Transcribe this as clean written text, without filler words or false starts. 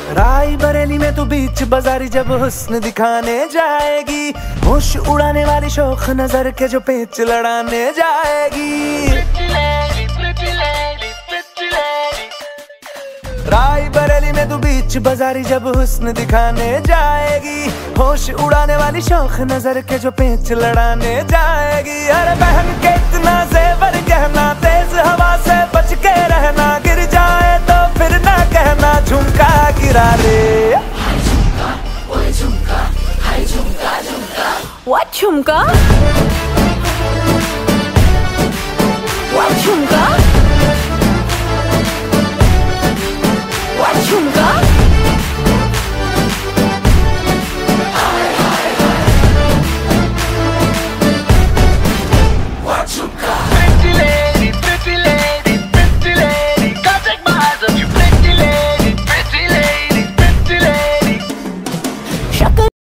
राय बरेली में तू बीच बाजारी जब हुस्न दिखाने जाएगी, होश उड़ाने वाली शौक नजर के जो पेच लड़ाने जाएगी। राय बरेली में तू बीच बाजारी जब हुस्न दिखाने जाएगी, होश उड़ाने वाली शौक नजर के जो पेच लड़ाने जाएगी। अरे बहन के इतना जेवर गहना, तेज हवा से बच के रहना, गिर जाए तो फिर ना कहना झुमका गिरा ले। झुमका, झुमका, झुमका, झुमका। What झुमका?